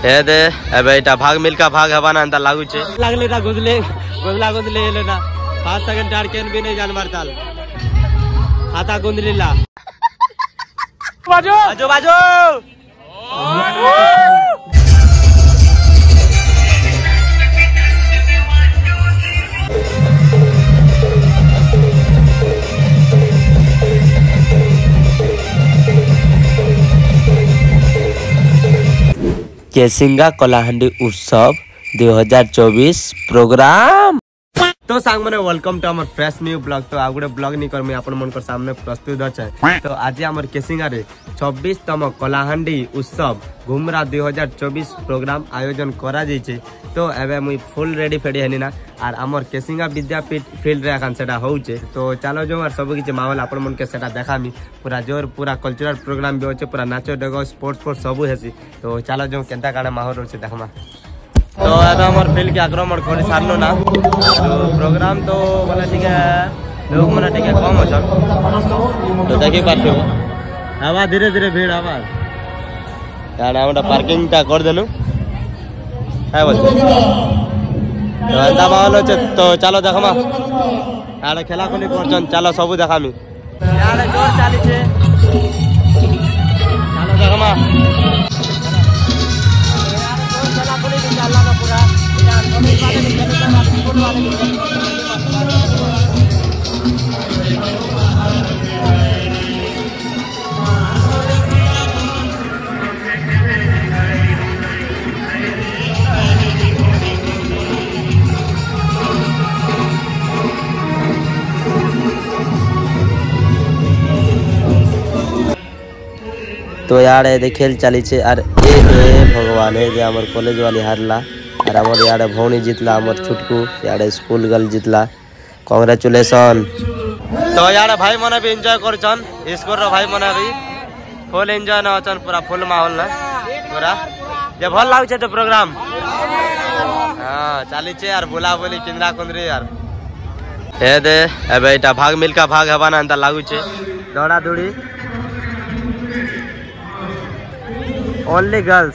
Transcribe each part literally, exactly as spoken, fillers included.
ए दे एबे एटा भाग मिलका भाग हवा ना अंदर लागू छे लागले ना गुजले गुजला गुजले लेना पाँच सेकंड टार केन भी नहीं जानवर ताल खाता गुंदलीला बाजो बाजो बाजो केसिंगा कलाहांडी उत्सव दो हज़ार चौबीस प्रोग्राम। तो सांग मैंने welcome to our fresh new blog. तो आगुड़े ब्लॉग नहीं कर मैं अपन मन कर सामने प्रस्तुत अच्छे। तो आज आम केसिंगा रे छब्बीसतम कलाहांडी उत्सव घुमरा दो हज़ार चौबीस प्रोग्राम आयोजन करा जाइए। तो एबे मुई फुल रेडी फेडी है ना आर आमर केसिंगा विद्यापीठ फील्ड रे अखान सेटा होउचे। तो चलो जो आर सब किछि माहौल अपन मन के सेटा देखामी पूरा जोर पूरा कल्चरल प्रोग्राम भी होचे पूरा नाचो डेगो स्पोर्ट्स स्पोर्ट्स सब हेसी। तो चलो जो केनता काना माहौल होचे देखमा। तो एबे हमर फील्ड के आक्रमण कर सारलो ना। तो प्रोग्राम तो बोले ठीक है लोग माने ठीक है कम होछन। तो देखि पाछो आवा धीरे धीरे भीड़ आवा यार हमरा पार्किंग ता कर देनु है बोल। तो एंता माहौल होचे। तो चलो देखमा यार खेला खुली करछन चलो सब देखामी यार जोर चाली छे। चलो देखमा तो यार ये खेल चली छे। और ए ए भगवान है जे हमर कॉलेज वाली हारला और हमर यार भौनी जीतला हमर छुटकू यार स्कूल गर्ल जीतला कांग्रेचुलेशन। तो यार भाई मने भी एंजॉय करछन स्कोर रो भाई मने भी फुल एंजॉय न होछन पूरा फुल माहौल ना पूरा जे भल लागै छै। तो प्रोग्राम हां चली छे यार बुला बोली किंद्रा कुंद्री यार ए दे एबे एटा भाग मिलका भाग हवा ना अंदर लागू छे दौड़ा दौड़ी ओनली गर्ल्स।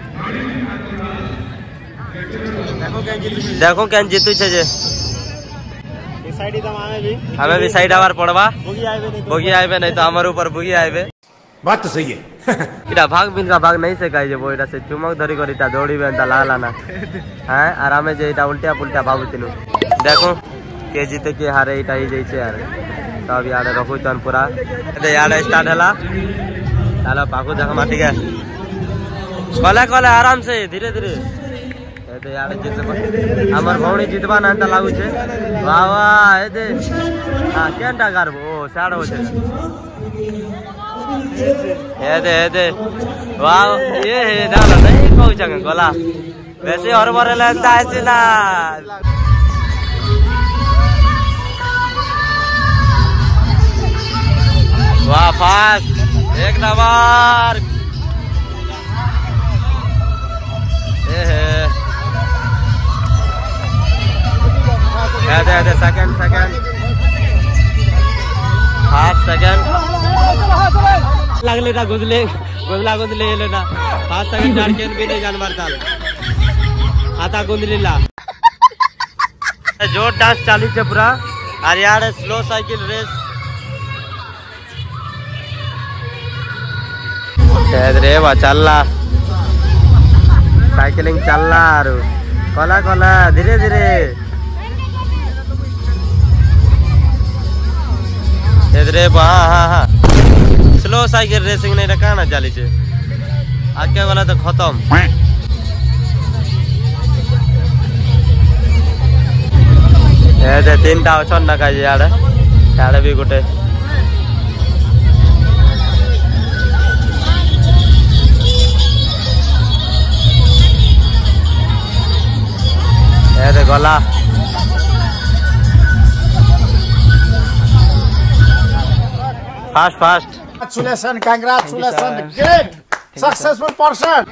देखो क्या जीतू छे जे साइड एकदम हमें भी हमें भी साइड आवर पड़वा बुगी आइबे नहीं बुगी आइबे नहीं तो हमर ऊपर बुगी आइबे। बात तो सही है। इडा भाग बिन का भाग नहीं से काई जे बोइडा से चुमक धरी करिता दौड़ी बेंता लाला ना हैं आरामे जे इटा उल्टा पुल्टा बाबू तिनु देखो के जीते के हारे इटा ही जई छे यार। तब यार रखु तन पूरा ए यार स्टार्ट हला चलो पाकू देखमा ठीक है कले कले आराम से धीरे धीरे ए यार जीत हमर भौणी जीतबा ना त लागू छे। वाह वाह ए दे हां केनटा करबो ओ साडो छे ए दे ए दे वाह ये हे दादा नहीं कहू छन गला वैसे हर बार लेता है ना। वाह फास्ट एक नंबर आधे आधे सेकंड सेकंड हाफ सेकंड लगले ना गुजले गुजला गुजले लेना पाँच सेकंड टार केन भी नहीं जानवर ताल खाता गुंदलीला जोर डांस चालू छे पूरा। और यार स्लो साइकिल रेस रे बा चलला साइकिलिंग चलला आरो कला कला धीरे धीरे रे हाँ हाँ हाँ स्लो साइकिल रेसिंग नहीं रखा ना चली छे आगे वाला तो खत्म। ए दे तीनटा अछन ना काई यार यार भी गोटे ए दे गला fast fast Congratulations, congratulations, great, successful person.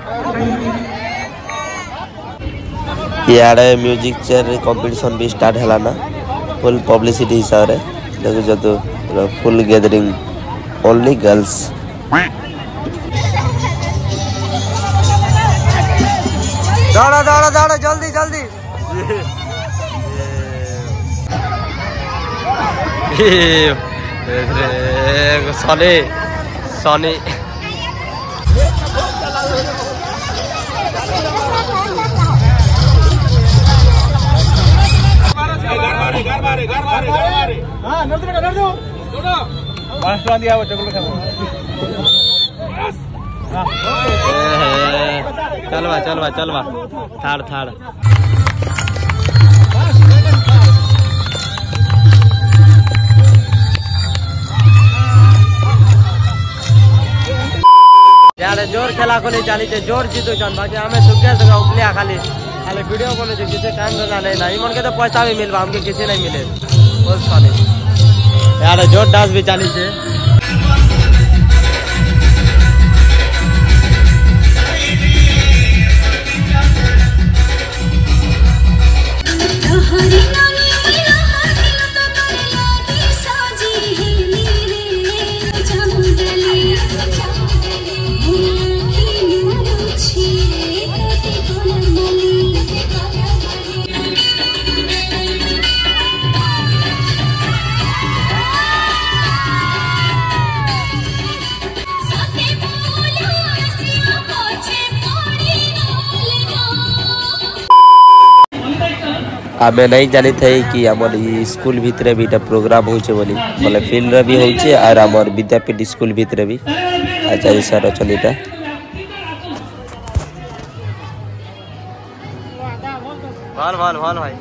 यार म्यूजिक चेयर कंपटीशन भी स्टार्ट है ना फुल पब्लिसिटी हिसाब रे देखो तो फुल गैदरिंग ओनली गर्ल्स दौड़ा दौड़ा दौड़ा जल्दी जल्दी। सनी सनी चलवा चलवा चलवा थाड़ थाड़ यार जोर खेला खोली चली जोर जीतु बाकी हमें सुखे सका उपलिया खाली खाली वीडियो बने किसी टाइम देना नहीं ना मन के तो पैसा भी मिलवा हमके किसी नहीं मिले बहुत फनी यार जोर डांस भी चली से आमे नहीं जानी थे कि आमर स्कूल भितर भी प्रोग्राम होचे बोली बोले फील्ड रे भी होचे और आमर विद्यापीठ स्कूल भितर भी आचार्य सर अछन इटा भाल भाल भाल भाई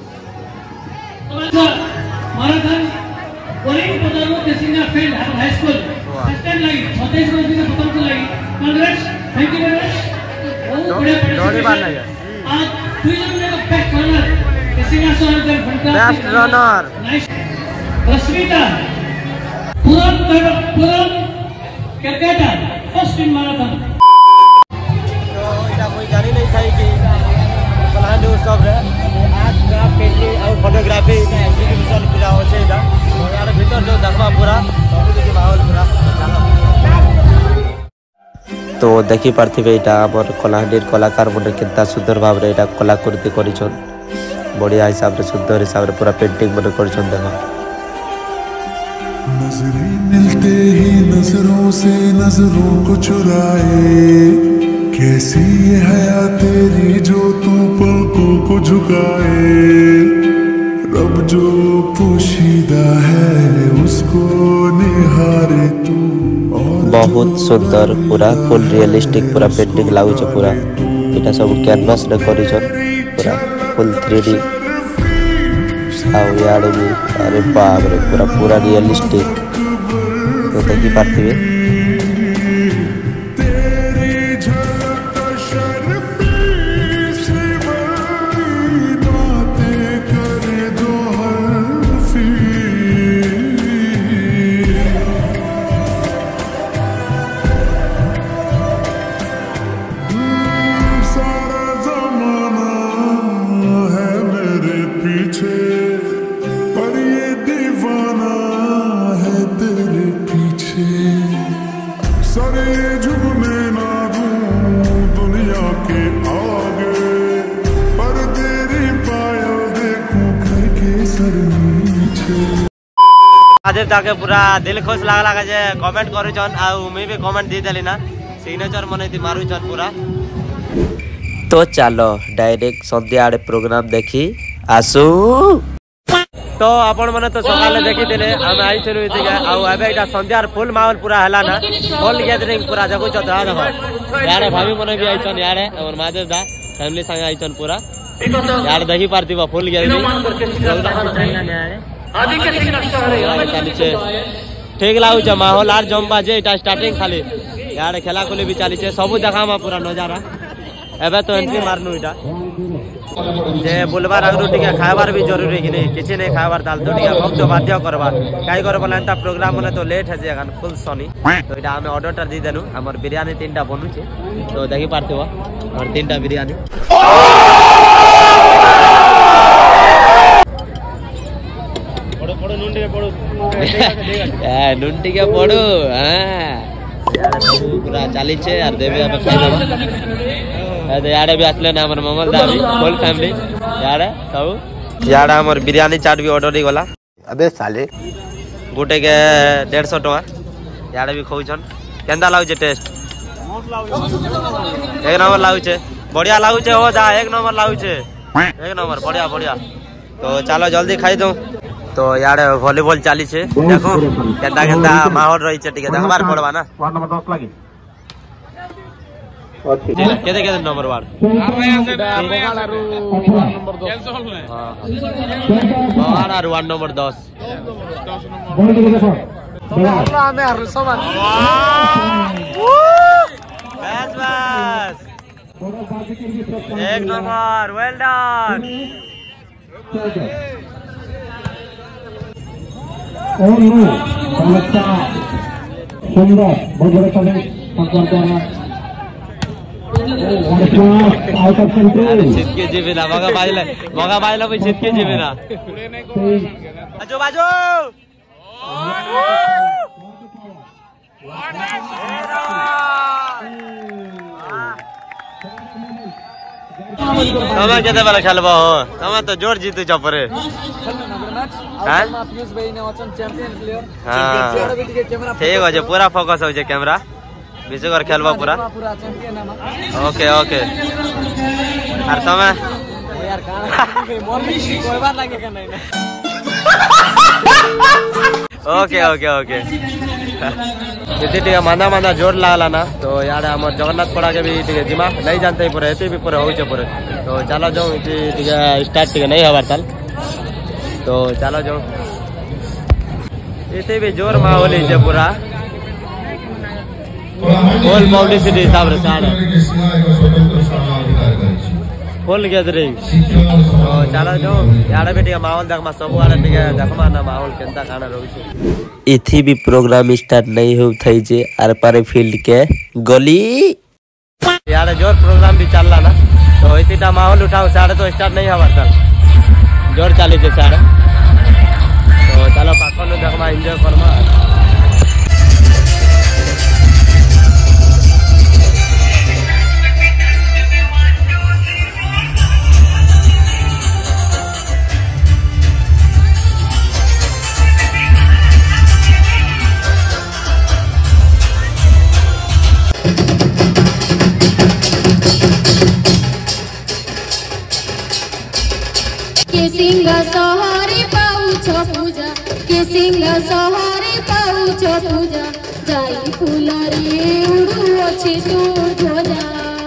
माराथन ओरिंग पदारो Kesinga field high school system line सत्ताईस को दिन खत्म को लाइन कांग्रेस थैंक यू वेरी मच दौड़ी बार नहीं आज दुई जन ने बैक रनर केसिंगा सोहर बेस्ट रनर रश्मिता पुरन पुरन क्रिकेटर फर्स्ट इन मैराथन तो इटा कोई जानी नहीं था कि पलांडो सब रे आज का पेंटिंग और फोटोग्राफी एग्जीबिशन पूरा होचे इटा और यार भीतर जो देखबा पूरा सब के माहौल पूरा तो देखि पार्थिबे इटा हमर कलाहांडीर कलाकार मन केता सुंदर भाव रे इटा कलाकृति करिछन बढ़िया हिसाब रे सुंदर हिसाब रे पूरा पेंटिंग मन करिछन देखो नजरें मिलते ही नजरों से नजरों को चुराए कैसी ये हया तेरी जो तू पलकों को झुकाए रब जो पोशीदा है उसको निहारे तू बहुत सुंदर पूरा फुल रियलिस्टिक पूरा पेंटिंग लागु छ पूरा एटा सब कैनवास रे करिछन पूरा फुल थ्री डी आउ यार भी अरे बाप रे पूरा पूरा रियलिस्टिक तो देखि पार्थिबे आदेव ताके पूरा दिल खुश लागला के जे कमेंट करूछन आ मैं भी कमेंट दे देली ना सिग्नेचर मने ती मारूछन पूरा तो चलो डायरेक्ट संध्या आड़े प्रोग्राम देखी आसु तो आपण माने तो सकाले देखि देले हम आई छनु इतिका आ एबे इटा संध्यार फुल माहौल पूरा हला ना फुल गैदरिंग पूरा देखो छ दा देखो यारे भाभी मने भी आइछन यारे और मादेव दा फैमिली संग आइछन पूरा यार देखि पार्थिबा फुल गैदरिंग आदि के सिंह नष्ट हो रही ठीक लागु छ माहौल आर जम्बा जे इटा स्टार्टिंग खाली यार खेला खोली भी चली छे सब देखामा पूरा नजारा एबे तो एंट्री मारनु इटा जे बुलबार आगरु टिके खाइबार भी जरूरी कि नहीं किछि नहीं खाइबार ताल तो टिके भक्त बाध्य करबार काई कर बोलनता प्रोग्राम मने तो लेट है जे अगन फुल सनी तो इटा हमें ऑर्डर दी देनु हमर बिरयानी तीनटा बनु छे तो देखि पारते हो और तीनटा बिरयानी पड़ो पड़ो नुंडी के पड़ो ए नुंडी के पड़ो हां पूरा चाली छे और देबे अब खाइ देबा याडे भी आसले ना हमर मंगल दाबी फुल फैमिली याडे सब याडे हमर बिरयानी चाट भी ऑर्डर गला। अबे साले गोटे के डेढ़ सौ टका याडे भी खौछन केंदा लागुचे टेस्ट एक नंबर लागुचे बढ़िया लागुचे हो जा एक नंबर लागुचे एक नंबर बढ़िया बढ़िया। तो चलो जल्दी खाई दो। तो याडे वॉलीबॉल चाली छे देखो केंदा केंदा माहौल रही छे ठीक है देखबार पड़बा ना। वार्ड नंबर दस लागी केते केते नंबर वार्ड वार्ड और वार्ड नंबर दस बस बस एक नंबर वेल डन। छिटके जीवे ना मगा बाजला मगा बाजला भी छिटके जीवे ना बाजू बाजू तमे केते बेला खेलबो हो तमे तो जोर जीतु चपरे हां ठीक हो जे पूरा फोकस हो जे कैमरा बीच कर खेलबा पूरा ओके ओके और तमे यार का कोई बात लागे का नहीं ओके ओके ओके इतने टिके माना माना जोर लागला ना। तो यार हमर जगन्नाथ पड़ा के भी टिके जिमा नहीं जानते पूरे एते भी पूरे होई छे पूरे। तो चलो जाओ इति टिके स्टार्ट टिके नहीं हवार ताल। तो चलो जाओ इते भी जोर माहौल है पूरा फुल पब्लिसिटी हिसाब रे साडे फुल गैदरिंग। तो चलो जाओ यार भी टिके माहौल देखमा सब वाला टिके देखमा ना माहौल केंता काना रहू छे। इथि भी प्रोग्राम स्टार्ट नहीं हो थई जे आर पारे फील्ड के गली यार जोर प्रोग्राम भी चलला ना। तो इतिटा माहौल उठाओ साडे तो स्टार्ट नहीं हवा चल जोर चाली जे साडे। तो चलो पाखन देखमा एंजॉय करमा। सिंह सहारे पाउछ पूजा के सिंह सहारे पाउछ पूजा जाई फुलरी उड़ू अछि तू ध्वजा।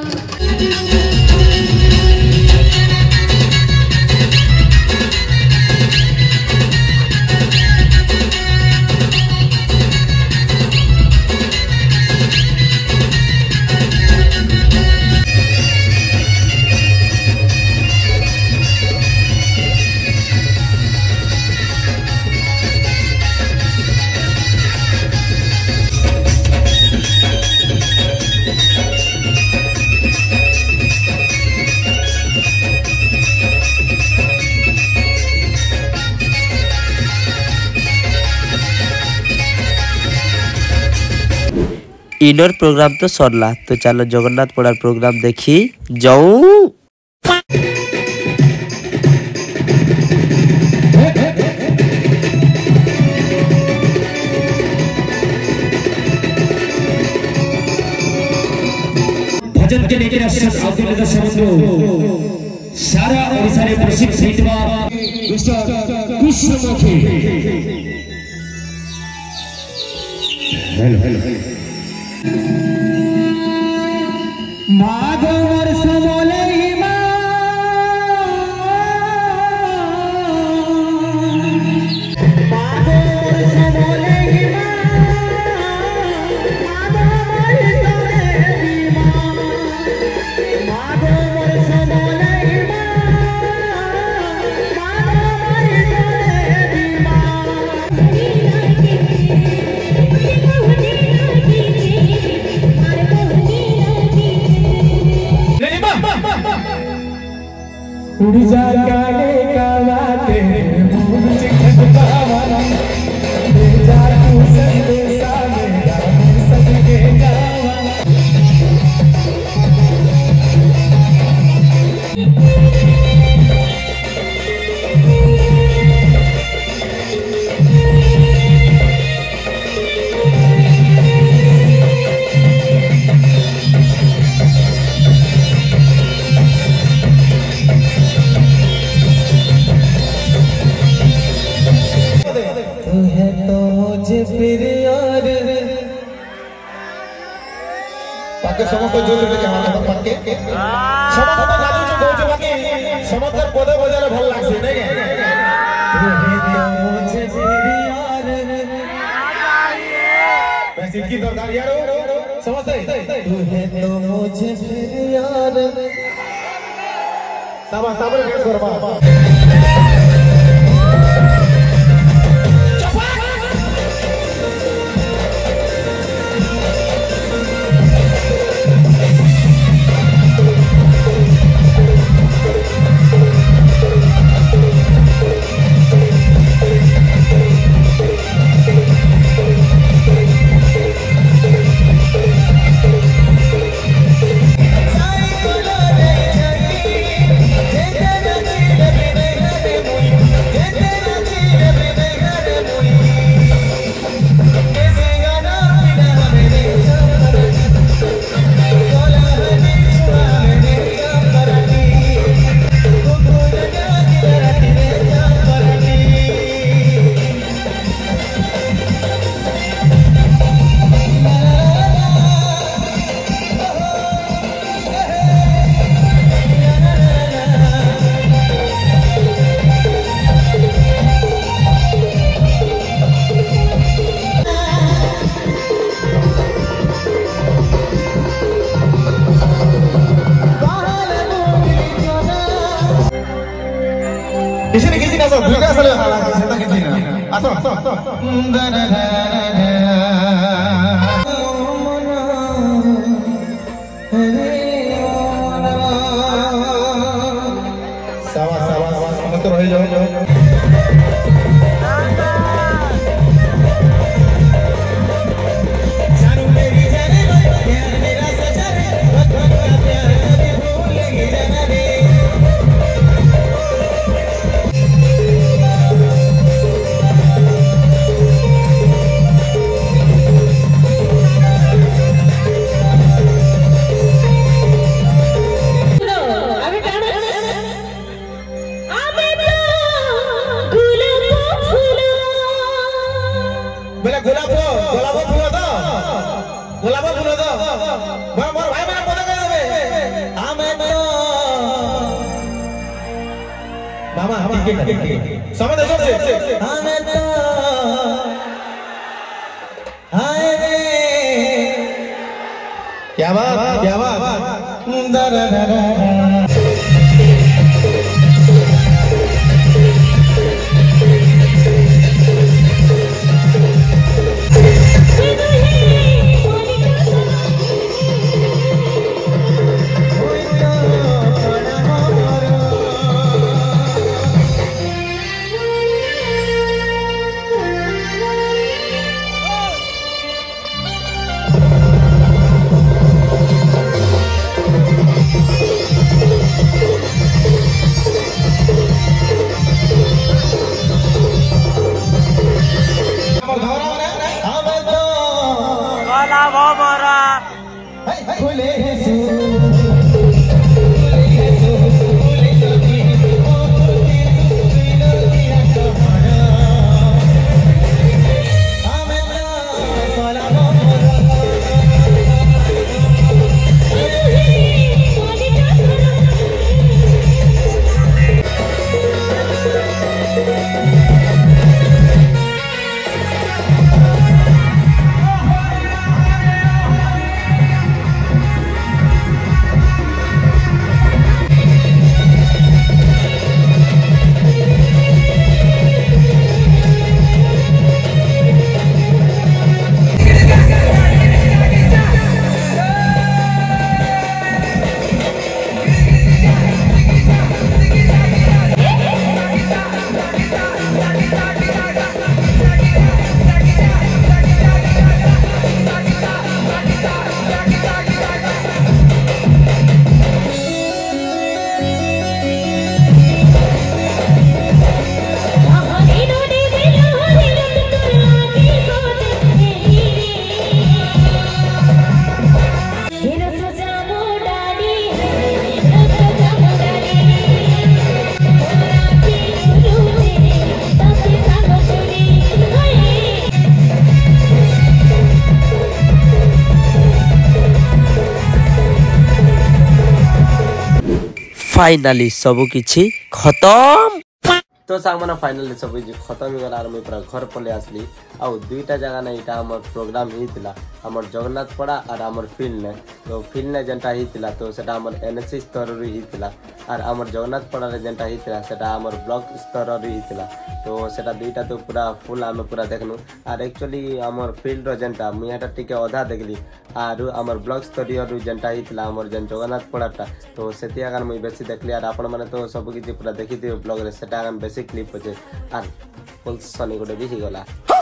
इनर प्रोग्राम तो सरला। तो चलो जगन्नाथ पड़ार प्रोग्राम देखी जाऊं। भजन के लेके अब्दुल सारा ओडिशा रे प्रसिद्ध हेतबा मिस्टर कुशमुखी हेलो हेलो माधवर समोले उड़ीसा काले कावाते मुझे खटकावा जा तू संदेशा मेरा सबके गावा हमके समस्त जोश लेके हमारे पर पटके समस्त तो जादू जो बोझ बाकी समस्त पदे बजाले भल लागसे नहीं है मुझे तेरी यार मैं सिक्की दरकार यार समझते तू है तो मुझे तेरी यार साबा साबा के करबा किसी ने किसी ने तो दुनिया से हालांकि सेता किसी ने आसो सावा सावा सावा तो रह जाओ बोले गुलाब गुलाब फूल दो गुलाब फूल दो मोर मोर भाई मैंने पता कर देबे हमें तो मामा हम के समझ जोर से हमें तो हाय रे क्या बात क्या बात दर दर फाइनाली सब किछि खत्म। तो सांग मैंने फाइनाली सब किछि खत्म हो गला। मुझे पूरा घर पले आसली आ दुईटा जगह ना इटा हमर प्रोग्राम हितला हमर जगन्नाथ पड़ा और हमर फील्ड ने। तो फील्ड ने जेंटा हितला तो सेटा हमर एनएससी स्तर रे हितला और हमर जगन्नाथ पड़ा रे जेंटा हितला सेटा हमर ब्लॉक स्तर रे हितला। तो सेटा दुईटा तो पूरा फुल आमे पूरा देखनु और एक्चुअली हमर फील्ड रो जेंटा मुई एटा टिके आधा देखली और हमर ब्लॉक स्तरीय रो जेंटा हितला हमर जेन जगन्नाथ पड़ाटा तो सेति आगन मुई बेसी देखली और आपण माने तो सब किछि पूरा देखि दियो ब्लॉग रे सेटा आगन बेसी क्लिप होचे और फुल सनी गोटे भी गला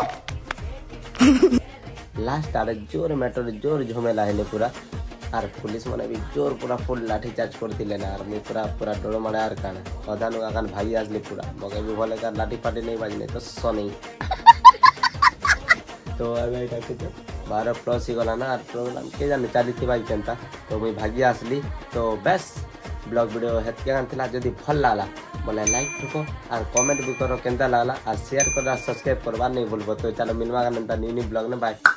लास्ट आरे जोर मैटर जोर झमेला हेले पूरा और पुलिस माने भी जोर पूरा फुल लाठी चार्ज करतिले ना और मैं पूरा पूरा डर मारे आर कान अधानु आगन भाई आसले पूरा मगे भी भले का लाठी फाटी नहीं बाजने तो सनी तो अबे एटा के बारह प्लस ही गला ना और प्रोग्राम के जाने चली थी भाई केनता तो मुई भागी आसली। तो बस ब्लॉग वीडियो हेतके गान थिला जदी भल लागला बोले लाइक ठको और कमेंट भी करो केनता लागला और शेयर करा सब्सक्राइब करबा नहीं भूलबो। तो चलो मिलवा गान न्यू न्यू ब्लॉग ने बाय।